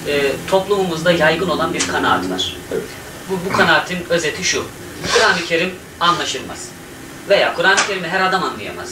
toplumumuzda yaygın olan bir kanaat var. Evet. Bu kanaatin özeti şu: Kur'an-ı Kerim anlaşılmaz. Veya Kur'an-ı Kerim'i her adam anlayamaz.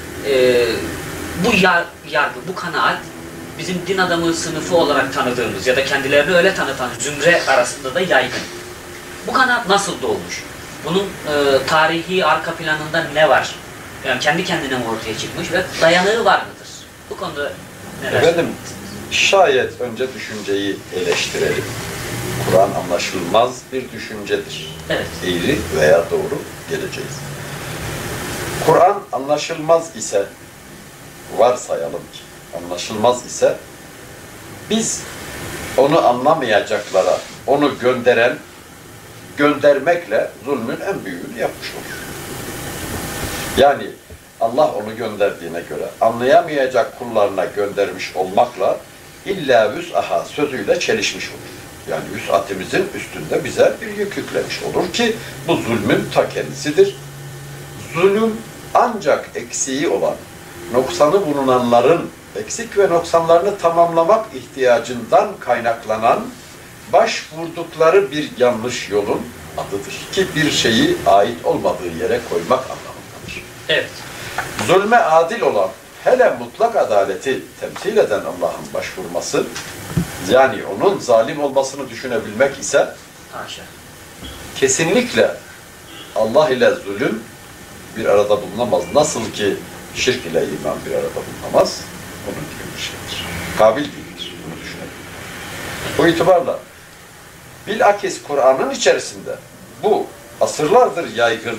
Bu yargı, bu kanaat bizim din adamı sınıfı olarak tanıdığımız ya da kendilerini öyle tanıtan zümre arasında da yaygın. Bu kanaat nasıl doğmuş? Bunun tarihi arka planında ne var? Yani kendi kendine mi ortaya çıkmış ve dayanığı var mıdır? Bu konuda neler? Efendim, şayet önce düşünceyi eleştirelim. Kur'an anlaşılmaz bir düşüncedir. Evet. Eğri veya doğru geleceğiz. Kur'an anlaşılmaz ise, varsayalım ki anlaşılmaz ise, biz onu anlamayacaklara onu göndermekle zulmün en büyüğünü yapmış olur. Yani Allah onu gönderdiğine göre anlayamayacak kullarına göndermiş olmakla illa vüs'aha sözüyle çelişmiş olur. Yani vüs'atimizin üstünde bize bir yük yüklemiş olur ki bu zulmün ta kendisidir. Zulüm ancak eksiği olan, noksanı bulunanların eksik ve noksanlarını tamamlamak ihtiyacından kaynaklanan başvurdukları bir yanlış yolun adıdır. Ki bir şeyi ait olmadığı yere koymak anlamındadır. Evet. Zulme adil olan, hele mutlak adaleti temsil eden Allah'ın başvurması, yani onun zalim olmasını düşünebilmek ise Haşa. kesinlikle Allah ile zulüm bir arada bulunamaz. Nasıl ki şirk ile iman bir arada bulunamaz, onun gibi bir şeydir. Kabil değildir, bunu düşünelim. Bu itibarla bilakis Kur'an'ın içerisinde bu asırlardır yaygın,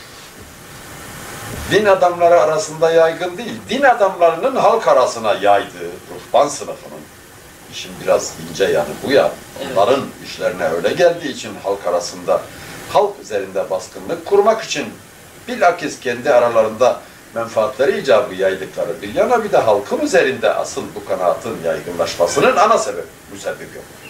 din adamları arasında yaygın değil, din adamlarının halk arasına yaydığı ruhban sınıfının, işin biraz ince yanı bu ya, onların işlerine öyle geldiği için halk arasında, halk üzerinde baskınlık kurmak için bilakis kendi aralarında menfaatleri icabı yaydıkları bir yana, bir de halkın üzerinde asıl bu kanaatin yaygınlaşmasının ana sebebi, müsebbibi yok.